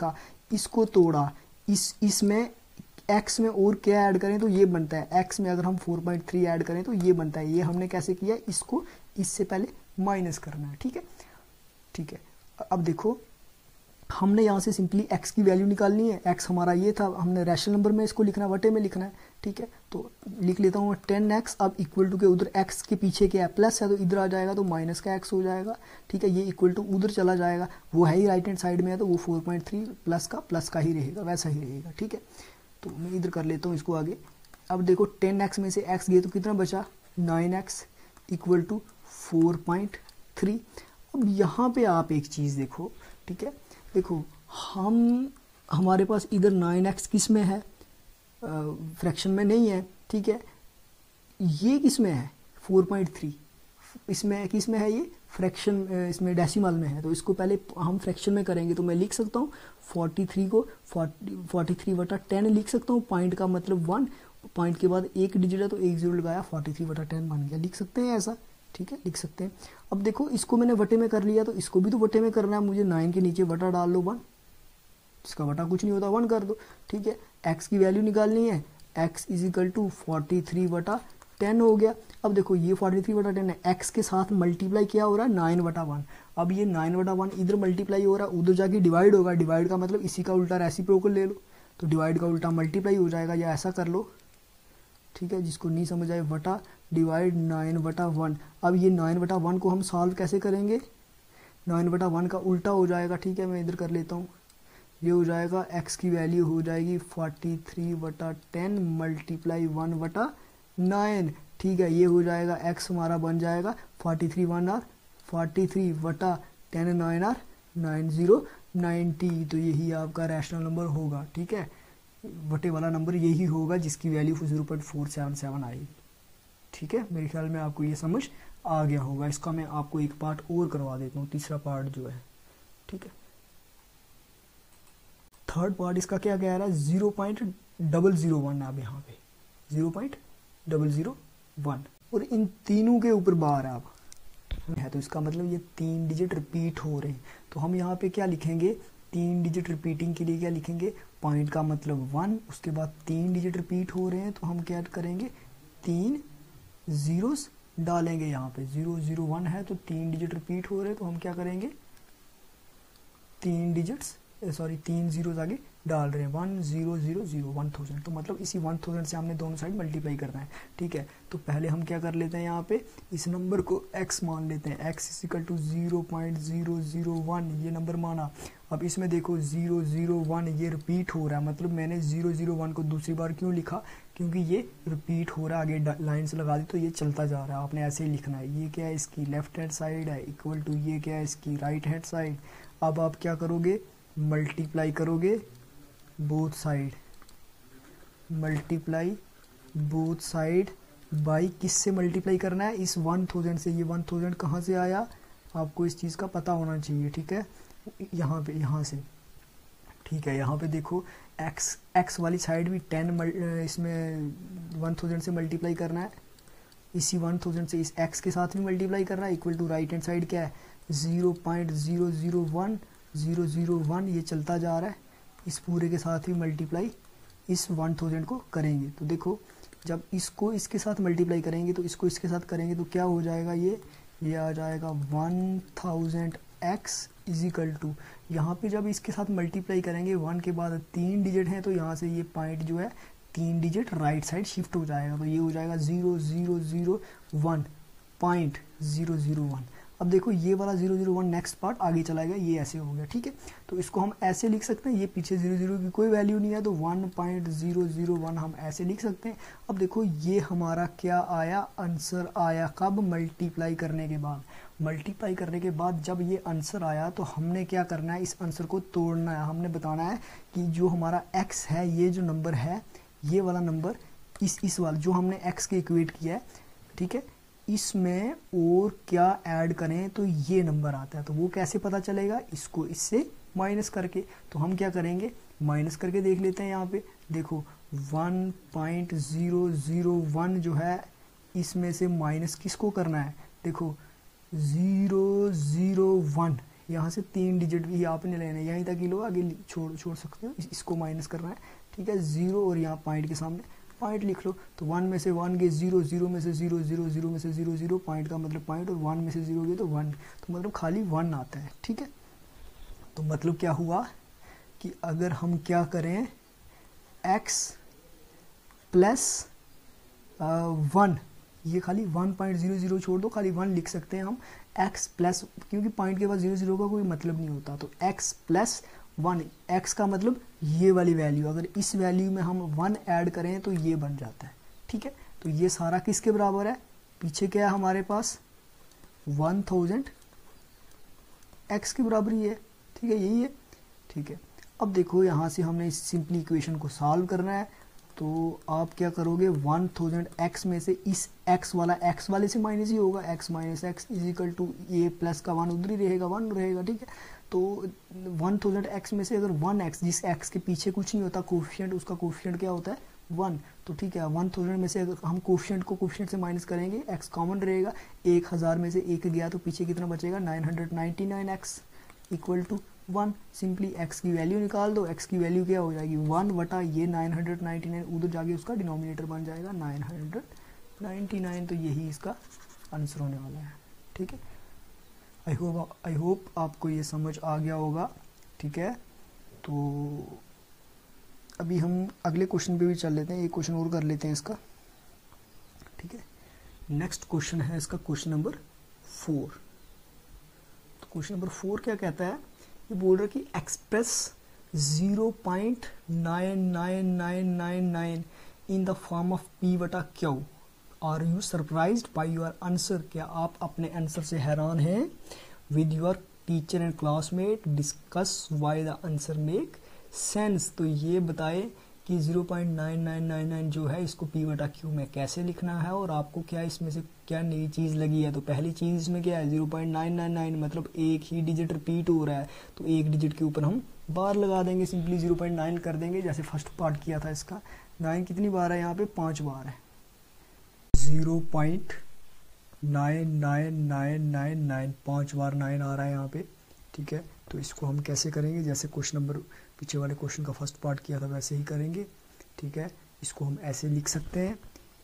इसको तोड़ा, इसमें x में और क्या ऐड करें तो ये बनता है, x में अगर हम 4.3 ऐड करें तो ये बनता है। ये हमने कैसे किया, इसको इससे पहले माइनस करना है, ठीक है, ठीक है। अब देखो हमने यहाँ से सिंपली x की वैल्यू निकालनी है, x हमारा ये था, हमने रैशनल नंबर में इसको लिखना है, वटे में लिखना है, ठीक है। तो लिख लेता हूँ 10x, अब इक्वल टू के उधर x के पीछे क्या है प्लस है तो इधर आ जाएगा तो माइनस का x हो जाएगा, ठीक है। ये इक्वल टू उधर चला जाएगा, वो है ही राइट हैंड साइड में है तो वो 4.3 प्लस का ही रहेगा, वैसा ही रहेगा, ठीक है। तो मैं इधर कर लेता हूँ इसको आगे। अब देखो 10x में से x गए तो कितना बचा 9x इक्वल टू 4.3। अब यहाँ पे आप एक चीज़ देखो, ठीक है, देखो हमारे पास इधर 9x किस में है, फ्रैक्शन में नहीं है, ठीक है। ये किस में है 4.3, इसमें किस में है, ये फ्रैक्शन, इसमें डेसिमल में है। तो इसको पहले हम फ्रैक्शन में करेंगे तो मैं लिख सकता हूँ 43 को 43/10 लिख सकता हूँ। पॉइंट का मतलब 1, पॉइंट के बाद एक डिजिट है तो एक जीरो लगाया 43/10 बन गया, लिख सकते हैं ऐसा, ठीक है, लिख सकते हैं। अब देखो इसको मैंने वटे में कर लिया तो इसको भी तो वटे में करना है मुझे, 9 के नीचे वटा डाल लो 1, इसका वटा कुछ नहीं होता 1 कर दो, ठीक है। x की वैल्यू निकालनी है, x इज इक्वल टू 43/10 हो गया। अब देखो ये 43/10 है, x के साथ मल्टीप्लाई क्या हो रहा है 9/1। अब ये 9/1 इधर मल्टीप्लाई हो रहा है, उधर जाके डिवाइड होगा, डिवाइड का मतलब इसी का उल्टा रेसिप्रोकल ले लो, तो डिवाइड का उल्टा मल्टीप्लाई हो जाएगा, या ऐसा कर लो, ठीक है। जिसको नहीं समझ आए वटा डिवाइड 9/1। अब ये 9/1 को हम सॉल्व कैसे करेंगे, 9/1 का उल्टा हो जाएगा, ठीक है। मैं इधर कर लेता हूँ, ये हो जाएगा x की वैल्यू हो जाएगी 43/10 मल्टीप्लाई 1/9, ठीक है। ये हो जाएगा x हमारा बन जाएगा 43/10 9 90 90। तो यही आपका रैशनल नंबर होगा, ठीक है। वटे वाला नंबर यही होगा जिसकी वैल्यू 0.477 आएगी, ठीक है। मेरे ख्याल में आपको ये समझ आ गया होगा। इसका मैं आपको एक पार्ट और करवा देता हूँ, तीसरा पार्ट जो है, ठीक है। थर्ड पार्ट इसका क्या कह रहा है 0.001 है, अब यहाँ पे 0.001 और इन तीनों के ऊपर बार है अब है, तो इसका मतलब ये 3 डिजिट रिपीट हो रहे हैं। तो हम यहाँ पे क्या लिखेंगे, 3 डिजिट रिपीटिंग के लिए क्या लिखेंगे, पॉइंट का मतलब 1, उसके बाद 3 डिजिट रिपीट हो रहे हैं तो हम क्या करेंगे 3 जीरोस डालेंगे यहाँ पे, 001 है तो 3 डिजिट रिपीट हो रहे हैं तो हम क्या करेंगे 3 जीरोस आगे डाल रहे हैं, 1000 1000, तो मतलब इसी 1000 से हमने दोनों साइड मल्टीप्लाई करना है, ठीक है। तो पहले हम क्या कर लेते हैं, यहाँ पे इस नंबर को x मान लेते हैं, x इक्वल टू 0.001 ये नंबर माना। अब इसमें देखो 001 ये रिपीट हो रहा है, मतलब मैंने 001 को दूसरी बार क्यों लिखा, क्योंकि ये रिपीट हो रहा है, आगे लाइन से लगा दी तो ये चलता जा रहा है, आपने ऐसे ही लिखना है। ये क्या है, इसकी लेफ्ट हैंड साइड है इक्वल टू ये क्या है, इसकी राइट हैंड साइड। अब आप क्या करोगे, मल्टीप्लाई करोगे both side, multiply both side by किससे मल्टीप्लाई करना है, इस 1000 से। ये 1000 कहाँ से आया, आपको इस चीज़ का पता होना चाहिए, ठीक है। यहाँ पे, यहाँ से, ठीक है। यहाँ पे देखो x वाली साइड भी 10 इसमें 1000 से मल्टीप्लाई करना है, इसी 1000 से इस x के साथ भी मल्टीप्लाई करना है, equal to right hand side क्या है 0.001 ये चलता जा रहा है, इस पूरे के साथ ही मल्टीप्लाई इस 1000 को करेंगे। तो देखो जब इसको इसके साथ मल्टीप्लाई करेंगे तो इसको इसके साथ करेंगे तो क्या हो जाएगा, ये आ जाएगा 1000x इज इक्वल टू, यहाँ पे जब इसके साथ मल्टीप्लाई करेंगे 1 के बाद 3 डिजिट हैं तो यहाँ से ये पॉइंट जो है 3 डिजिट राइट साइड शिफ्ट हो जाएगा, तो ये हो जाएगा 0001.001। अब देखो ये वाला 001 नेक्स्ट पार्ट आगे चलाएगा, ये ऐसे हो गया, ठीक है। तो इसको हम ऐसे लिख सकते हैं, ये पीछे 00 की कोई वैल्यू नहीं है तो 1.001 हम ऐसे लिख सकते हैं। अब देखो ये हमारा क्या आया, आंसर आया कब, मल्टीप्लाई करने के बाद। मल्टीप्लाई करने के बाद जब ये आंसर आया तो हमने क्या करना है, इस आंसर को तोड़ना है। हमने बताना है कि जो हमारा x है, ये जो नंबर है, ये वाला नंबर इस वाला जो हमने x के इक्वेट किया है, ठीक है, इसमें और क्या ऐड करें तो ये नंबर आता है। तो वो कैसे पता चलेगा, इसको इससे माइनस करके। तो हम क्या करेंगे, माइनस करके देख लेते हैं। यहाँ पे देखो 1.001 जो है, इसमें से माइनस किसको करना है, देखो 001 यहाँ से 3 डिजिट भी आपने लेना है, यहीं तक ही लो, आगे छोड़ सकते हो, इसको माइनस करना है, ठीक है। 0 और यहाँ पॉइंट के सामने पॉइंट लिख लो, तो 1 में से 1 गए 0, 0 में से 0, 0, 0 में से 0, 0, पॉइंट का मतलब पॉइंट, और 1 में से 0 गए तो 1, तो मतलब खाली 1 आता है, ठीक है। तो मतलब क्या हुआ कि अगर हम क्या करें, x प्लस 1, ये खाली 1.00 छोड़ दो, खाली 1 लिख सकते हैं हम, x प्लस, क्योंकि पॉइंट के बाद 0, 0 का कोई मतलब नहीं होता, तो x प्लस 1, x का मतलब ये वाली वैल्यू, अगर इस वैल्यू में हम 1 ऐड करें तो ये बन जाता है, ठीक है। तो ये सारा किसके बराबर है, पीछे क्या है हमारे पास 1000 x के बराबर ही है, ठीक है, यही है, ठीक है। अब देखो यहाँ से हमने इस सिंपली इक्वेशन को सॉल्व करना है, तो आप क्या करोगे, 1000 x में से इस x वाले से माइनस ही होगा, x minus x is equal to ये प्लस का 1 उधर ही रहेगा, 1 रहेगा, ठीक है। तो 1000 x में से अगर 1x, जिस x के पीछे कुछ नहीं होता कोफिशिएंट, उसका कोफिशिएंट क्या होता है 1, तो ठीक है 1000 में से अगर हम कोफिशिएंट से माइनस करेंगे, x कॉमन रहेगा, 1000 में से 1 गया तो पीछे कितना बचेगा 999x equal to 1, simply x की वैल्यू निकाल दो, x की वैल्यू क्या हो जाएगी 1 बटा ये 999, उधर जाके उसका डिनोमिनेटर बन जाएगा 999, तो यही इसका आंसर होने वाला है, ठीक है। आई होप आपको ये समझ आ गया होगा, ठीक है। तो अभी हम अगले क्वेश्चन पे भी चल लेते हैं, एक क्वेश्चन और कर लेते हैं इसका, ठीक है। नेक्स्ट क्वेश्चन है इसका क्वेश्चन नंबर 4। तो क्वेश्चन नंबर 4 क्या कहता है, ये बोल रहा है कि express 0.99999 in the form of p बटा q, are you surprised by your answer, क्या आप अपने आंसर से हैरान हैं, with your teacher and classmate discuss why the answer make sense. तो ये बताए कि 0.9999 जो है इसको p बटा q में कैसे लिखना है, और आपको क्या इसमें से क्या नई चीज़ लगी है। तो पहली चीज़ इसमें क्या है 0.999 मतलब एक ही डिजिट रिपीट हो रहा है, तो एक डिजिट के ऊपर हम बार लगा देंगे, सिंपली 0.9 कर देंगे, जैसे फर्स्ट पार्ट किया था इसका। 9 कितनी बार है यहाँ पे 5 बार है, 0.99999 5 बार 9 आ रहा है यहाँ पे, ठीक है। तो इसको हम कैसे करेंगे, जैसे क्वेश्चन नंबर पीछे वाले क्वेश्चन का फर्स्ट पार्ट किया था वैसे ही करेंगे, ठीक है। इसको हम ऐसे लिख सकते हैं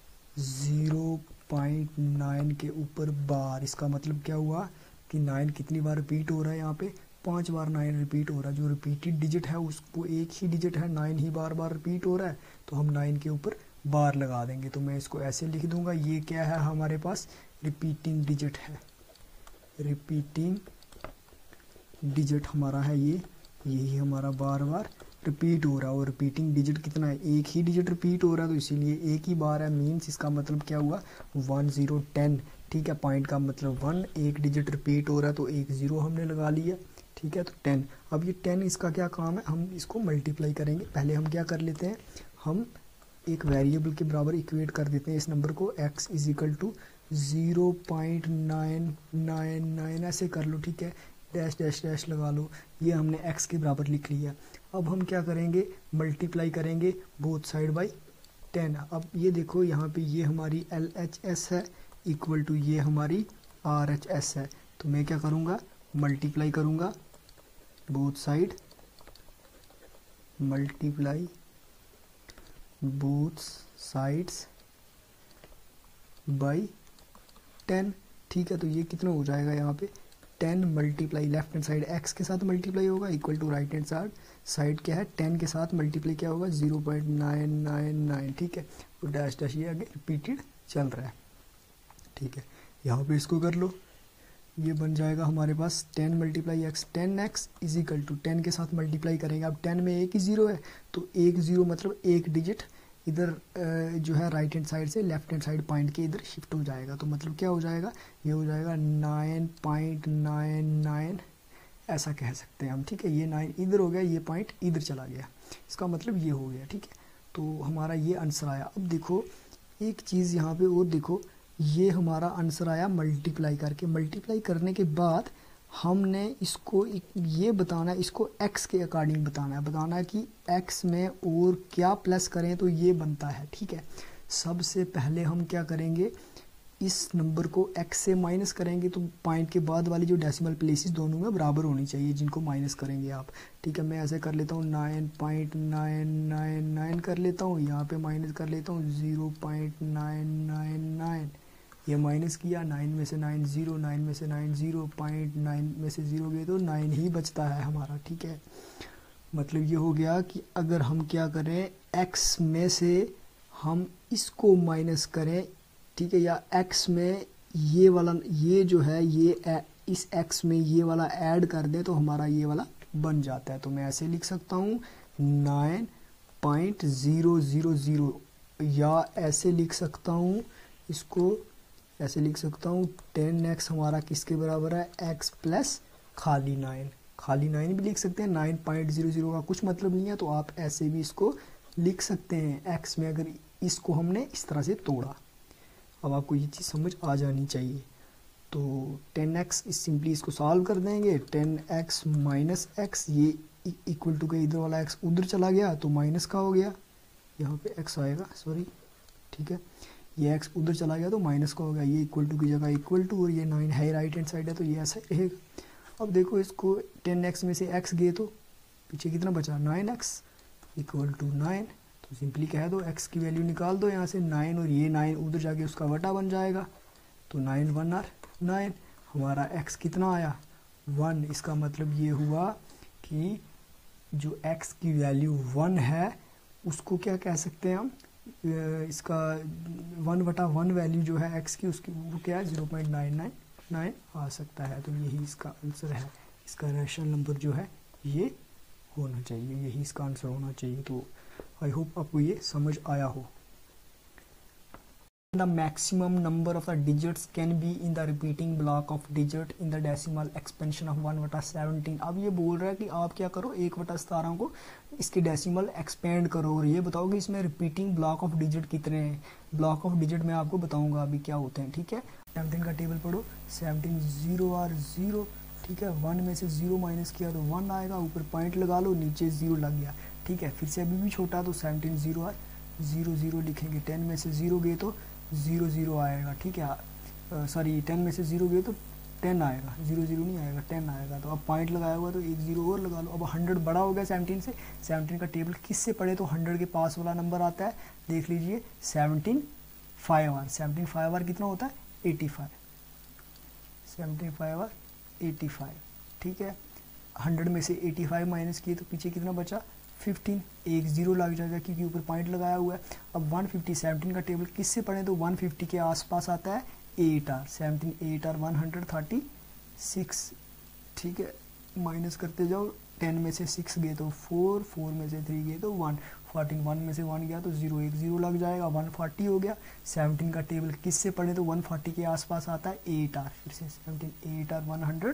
0.9 के ऊपर बार, इसका मतलब क्या हुआ कि 9 कितनी बार रिपीट हो रहा है, यहाँ पे 5 बार 9 रिपीट हो रहा है, जो रिपीटेड डिजिट है उसको एक ही डिजिट है, 9 ही बार बार रिपीट हो रहा है, तो हम 9 के ऊपर बार लगा देंगे। तो मैं इसको ऐसे लिख दूंगा, ये क्या है हमारे पास रिपीटिंग डिजिट है, रिपीटिंग डिजिट हमारा है ये, यही हमारा बार बार रिपीट हो रहा है, और रिपीटिंग डिजिट कितना है, एक ही डिजिट रिपीट हो रहा है, तो इसीलिए एक ही बार है, मीन्स इसका मतलब क्या हुआ 1010, ठीक है। पॉइंट का मतलब 1, एक डिजिट रिपीट हो रहा है तो एक 0 हमने लगा लिया, ठीक है। तो 10, अब ये 10 इसका क्या काम है, हम इसको मल्टीप्लाई करेंगे। पहले हम क्या कर लेते हैं, हम एक वेरिएबल के बराबर इक्वेट कर देते हैं इस नंबर को, x इज इक्वल टू 0.999 ऐसे कर लो, ठीक है, डैश डैश डैश लगा लो, ये हमने x के बराबर लिख लिया। अब हम क्या करेंगे, मल्टीप्लाई करेंगे बोथ साइड बाई 10। अब ये देखो यहाँ पे ये हमारी LHS है इक्वल टू ये हमारी RHS है, तो मैं क्या करूँगा, मल्टीप्लाई करूँगा both side, multiply both sides by 10, ठीक है। तो ये कितना हो जाएगा यहाँ पे 10 multiply left hand side x के साथ मल्टीप्लाई होगा equal to right hand side क्या है 10 के साथ मल्टीप्लाई क्या होगा 0.999, ठीक है। और डैश डैश ये आगे रिपीटेड चल रहा है, ठीक है। यहाँ पे इसको कर लो, ये बन जाएगा हमारे पास 10 multiply x, 10x is equal to 10 के साथ मल्टीप्लाई करेंगे। अब 10 में एक ही 0 है, तो एक 0 मतलब एक डिजिट इधर जो है राइट हैंड साइड से लेफ्ट हैंड साइड पॉइंट के इधर शिफ्ट हो जाएगा, तो मतलब क्या हो जाएगा, ये हो जाएगा 9.99 ऐसा कह सकते हैं हम, ठीक है। ये 9 इधर हो गया, ये पॉइंट इधर चला गया, इसका मतलब ये हो गया, ठीक है। तो हमारा ये आंसर आया। अब देखो एक चीज़ यहाँ पे और देखो, ये हमारा आंसर आया मल्टीप्लाई करके। मल्टीप्लाई करने के बाद हमने इसको ये बताना है, इसको x के अकॉर्डिंग बताना है कि x में और क्या प्लस करें तो ये बनता है, ठीक है। सबसे पहले हम क्या करेंगे, इस नंबर को x से माइनस करेंगे तो पॉइंट के बाद वाली जो डेसिमल प्लेसेस दोनों में बराबर होनी चाहिए जिनको माइनस करेंगे आप। ठीक है, मैं ऐसे कर लेता हूँ 9.999 कर लेता हूँ, यहाँ पे माइनस कर लेता हूँ 0.999, ये माइनस किया, 9 में से 9 0, 9 में से 9 0, 0.9 में से 0 गए तो 9 ही बचता है हमारा। ठीक है, मतलब ये हो गया कि अगर हम क्या करें, x में से हम इसको माइनस करें, ठीक है, या x में ये वाला, ये जो है ये इस x में ये वाला ऐड कर दें तो हमारा ये वाला बन जाता है। तो मैं ऐसे लिख सकता हूँ 9.000, या ऐसे लिख सकता हूँ, इसको ऐसे लिख सकता हूँ 10x हमारा किसके बराबर है, x प्लस खाली 9, खाली 9 भी लिख सकते हैं। 9.00 का कुछ मतलब नहीं है, तो आप ऐसे भी इसको लिख सकते हैं x में, अगर इसको हमने इस तरह से तोड़ा। अब आपको ये चीज़ समझ आ जानी चाहिए। तो 10x इस सिंपली इसको सॉल्व कर देंगे, 10x माइनस x, ये इक्वल टू के इधर वाला x उधर चला गया तो माइनस का हो गया, यहाँ पे x आएगा, सॉरी, ठीक है, ये x उधर चला गया तो माइनस का हो गया, ये इक्वल टू की जगह इक्वल टू, और ये 9 है राइट हैंड साइड है तो ये ऐसा रहेगा। अब देखो इसको 10x में से x गए तो पीछे कितना बचा, 9x इक्वल टू 9, तो सिंपली कह दो x की वैल्यू निकाल दो यहाँ से 9, और ये 9 उधर जाके उसका वटा बन जाएगा, तो 9 1 और 9, हमारा x कितना आया 1। इसका मतलब ये हुआ कि जो x की वैल्यू 1 है उसको क्या कह सकते हैं हम, इसका 1/1 वैल्यू जो है x की, उसकी वो क्या है 0.999 आ सकता है। तो यही इसका आंसर है, इसका रैशनल नंबर जो है ये होना चाहिए, यही इसका आंसर होना चाहिए। तो आई होप आपको ये समझ आया हो। The maximum number of the digits can be in the repeating block of digit in the decimal expansion of 1/17। अब ये बोल रहा है कि आप क्या करो, 1/17 को इसके डेसिमल एक्सपेंड करो और ये बताओ कि इसमें रिपीटिंग ब्लॉक ऑफ डिजिट कितने हैं। ब्लॉक ऑफ डिजिट मैं आपको बताऊंगा अभी क्या होते हैं। ठीक है, 17 का टेबल पढ़ो, 17 0 और 0, ठीक है, 1 में से 0 माइनस किया तो 1 आएगा, ऊपर पॉइंट लगा लो, नीचे 0 लग गया। ठीक है, फिर से अभी भी छोटा तो 17 0 और 0 0 लिखेंगे, 10 में से 0 गए तो 0 0 आएगा। ठीक है, सॉरी 10 में से 0 गए तो 10 आएगा, 0 0 नहीं आएगा, 10 आएगा। तो अब पॉइंट लगाया हुआ तो एक 0 और लगा लो। अब 100 बड़ा हो गया 17 से, 17 का टेबल किससे पढ़े तो 100 के पास वाला नंबर आता है, देख लीजिए 17 5R, 17 5R कितना होता है 85, 17 5R 85। ठीक है, 100 में से 85 माइनस किए तो पीछे कितना बचा 15, एक 0 लग जाएगा क्योंकि ऊपर पॉइंट लगाया हुआ है। अब 150, 17 का टेबल किससे पढ़े तो 150 के आसपास आता है 8R, 17 8R 136। ठीक है, माइनस करते जाओ, 10 में से 6 गए तो 4, 4 में से 3 गए तो 1, 14, 1 में से 1 गया तो 0, एक 0 लग जाएगा, 140 हो गया। 17 का टेबल किससे पढ़े तो 140 के आसपास आता है 8R, फिर से 17 8R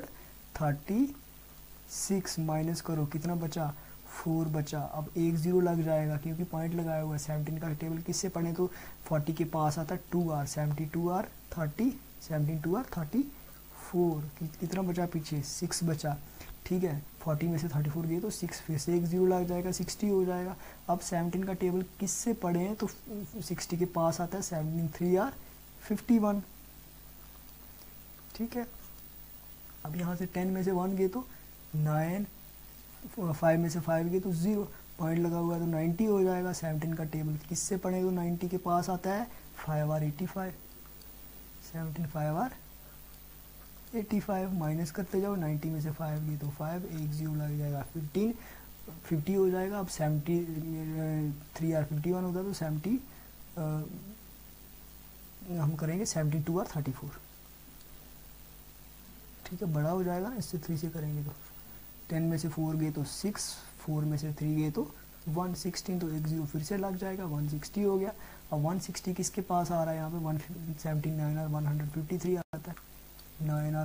136, माइनस करो कितना बचा 4 बचा। अब एक 0 लग जाएगा क्योंकि पॉइंट लगाया हुआ है। 17 का टेबल किससे पढ़े तो 40 के पास आता है 2R, 72R 30, 72R 34, कितना बचा पीछे 6 बचा। ठीक है, 40 में से 34 गए तो 6, फिर से एक 0 लग जाएगा, 60 हो जाएगा। अब 17 का टेबल किससे पढ़े हैं तो 60 के पास आता है 17 3R 51। ठीक है, अब यहाँ से 10 में से 1 गए तो 9, 5 में से 5 गए तो 0, पॉइंट लगा हुआ है तो 90 हो जाएगा। 17 का टेबल किससे पढ़े तो 90 के पास आता है 5R 85, 17 5R 85, माइनस करते जाओ, 90 में से 5 गए तो 5, एक 0 लग जाएगा, 15 50 हो जाएगा। अब 70 3R 51 होगा तो 70 हम करेंगे 72R 34। ठीक है, बड़ा हो जाएगा, इससे 3 से करेंगे तो 10 में से 4 गए तो 6, 4 में से 3 गए तो 116, तो एक 0 फिर से लग जाएगा, 160 हो गया। अब 160 किसके पास आ रहा है यहाँ पे 179 9R 153 आता है, 9R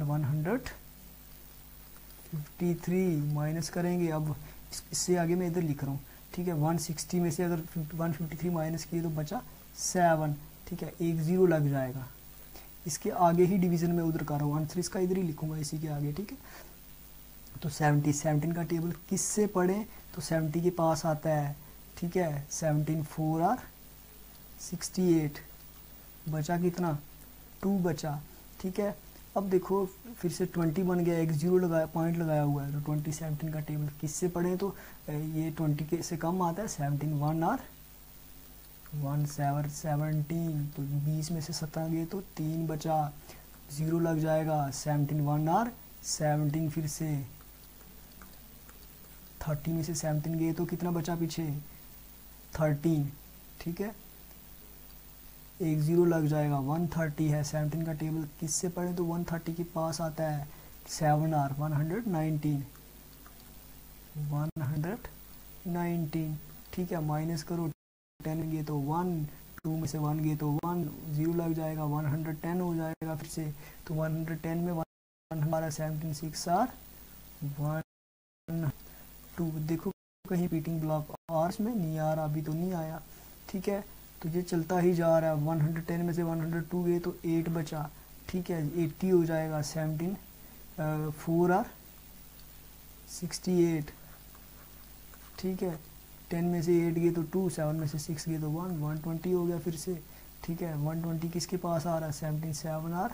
153 माइनस करेंगे। अब इससे आगे मैं इधर लिख रहा हूँ। ठीक है, 160 में से अगर 153 माइनस किए तो बचा 7। ठीक है, एक 0 लग जाएगा, इसके आगे ही डिवीज़न में उधर कर रहा हूँ, आंसर इसका इधर ही लिखूंगा इसी के आगे। ठीक है, तो 17 का टेबल किससे पढ़ें तो 70 के पास आता है। ठीक है, 17 4R 68, बचा कितना 2 बचा, ठीक है। अब देखो फिर से 20 बन गया, एक जीरो लगाया, पॉइंट लगाया हुआ है, तो 20 17 का टेबल किससे पढ़ें, तो ये 20 के से कम आता है, 17 1 और 1 7 17, तो 20 में से 17 गए तो 3 बचा, जीरो लग जाएगा, 17 1 और 17, फिर से 30 में से 17 गए तो कितना बचा पीछे, 13, ठीक है। एक जीरो लग जाएगा, 130 है, 17 का टेबल किससे पढ़े, तो 130 के पास आता है, 7 और 119, ठीक है। माइनस करो, 10 गए तो 1, 2 में से 1 गए तो 1, जीरो लग जाएगा, 110 हो जाएगा फिर से, तो 110 में 1 हमारा 17 6 और 1 2, देखो कहीं रिपीटिंग ब्लॉक आर्स में नहीं आ रहा, अभी तो नहीं आया, ठीक है। तो ये चलता ही जा रहा है, 110 में से 102 गए तो 8 बचा, ठीक है, 80 हो जाएगा, 17 4 और 68, ठीक है। 10 में से 8 गए तो 2, 7 में से 6 गए तो 1, 120 हो गया फिर से, ठीक है। 120 किसके पास आ रहा है, 17 7 और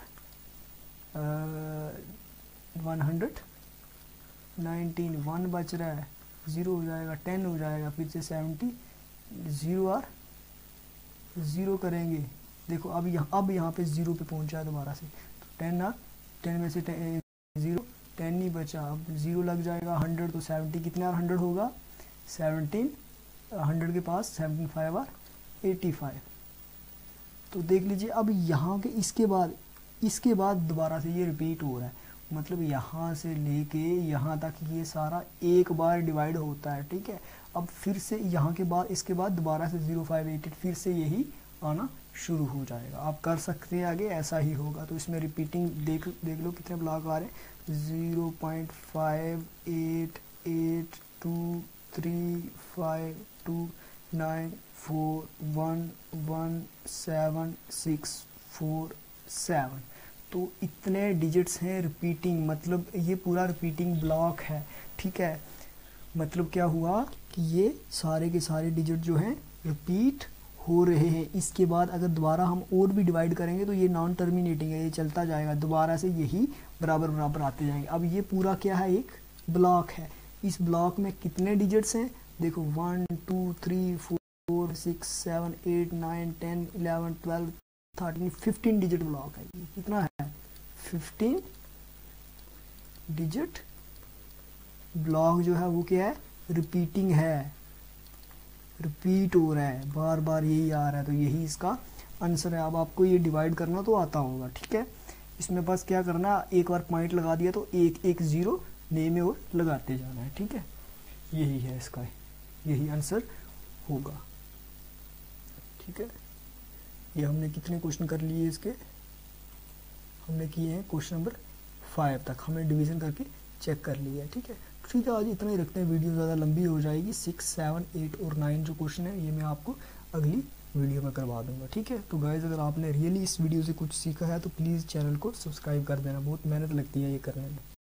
119, 1 बच रहा है, 0 हो जाएगा, 10 हो जाएगा, फिर से 70, 0 और 0 करेंगे, देखो अब यहाँ पे 0 पे पहुँचा है दोबारा से, तो 10 और 10 में से 0, 10 नहीं बचा, अब 0 लग जाएगा, 100, तो 70 कितने और 100 होगा, 17, 100 के पास 17 5 और 85, तो देख लीजिए। अब यहाँ के इसके बाद दोबारा से ये रिपीट हो रहा है, मतलब यहाँ से लेके यहाँ तक ये सारा एक बार डिवाइड होता है, ठीक है। अब फिर से यहाँ के बाद इसके बाद दोबारा से 0 5 8 फिर से यही आना शुरू हो जाएगा, आप कर सकते हैं आगे ऐसा ही होगा। तो इसमें रिपीटिंग देख लो कितने ब्लॉक आ रहे हैं, 0.5 8 8 2 3 5 2 9 4 1 1 7 6 4 7, तो इतने डिजिट्स हैं रिपीटिंग, मतलब ये पूरा रिपीटिंग ब्लॉक है, ठीक है। मतलब क्या हुआ कि ये सारे के सारे डिजिट जो हैं रिपीट हो रहे हैं। इसके बाद अगर दोबारा हम और भी डिवाइड करेंगे तो ये नॉन टर्मिनेटिंग है, ये चलता जाएगा, दोबारा से यही बराबर बराबर आते जाएंगे। अब ये पूरा क्या है, एक ब्लॉक है, इस ब्लॉक में कितने डिजिट्स हैं, देखो 1 2 3 4 6 7 8 9 10 11 12 13 15 डिजिट ब्लॉक है, ये कितना है, 15 डिजिट ब्लॉक जो है वो क्या है, रिपीटिंग है, रिपीट हो रहा है, बार बार यही आ रहा है, तो यही इसका आंसर है। अब आपको ये डिवाइड करना तो आता होगा, ठीक है। इसमें बस क्या करना, एक बार पॉइंट लगा दिया तो एक एक जीरो नए में और लगाते जाना है, ठीक है। यही है इसका, यही आंसर होगा, ठीक है। ये हमने कितने क्वेश्चन कर लिए इसके, हमने किए हैं क्वेश्चन नंबर 5 तक, हमने डिवीजन करके चेक कर लिया है, ठीक है। ठीक है, आज इतना ही रखते हैं, वीडियो ज़्यादा लंबी हो जाएगी। 6 7 8 और 9 जो क्वेश्चन है ये मैं आपको अगली वीडियो में करवा दूंगा, ठीक है। तो गाइस अगर आपने रियली इस वीडियो से कुछ सीखा है तो प्लीज़ चैनल को सब्सक्राइब कर देना, बहुत मेहनत लगती है ये करने में।